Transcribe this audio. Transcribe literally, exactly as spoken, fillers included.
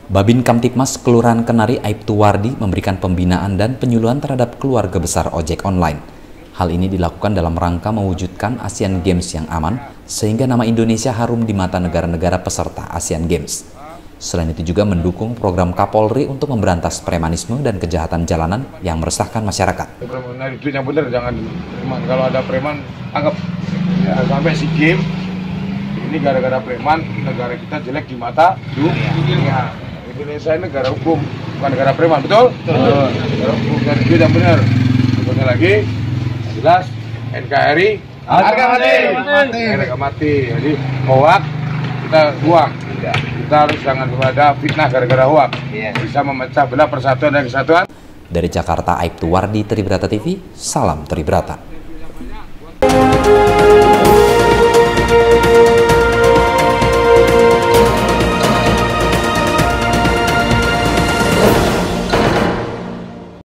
Babin Kamtibmas Kelurahan Kenari Aibtu Wardi memberikan pembinaan dan penyuluhan terhadap keluarga besar ojek online. Hal ini dilakukan dalam rangka mewujudkan Asian Games yang aman, sehingga nama Indonesia harum di mata negara-negara peserta Asian Games. Selain itu juga mendukung program Kapolri untuk memberantas premanisme dan kejahatan jalanan yang meresahkan masyarakat. Nah, itu yang benar, jangan preman. Kalau ada preman, anggap ya, sampai SEA Games ini gara-gara preman, negara kita jelek di mata dunia. Indonesia ini negara hukum, bukan negara preman, betul? Betul. Negara hukum, dan itu yang benar. Contohnya lagi, jelas N K R I harga mati, harga mati. Jadi hoak kita buang. Kita harus jangan ada fitnah gara-gara hoak. Bisa memecah belah persatuan dan kesatuan. Dari Jakarta, Aibtu Wardi, Tribrata T V, salam Tribrata.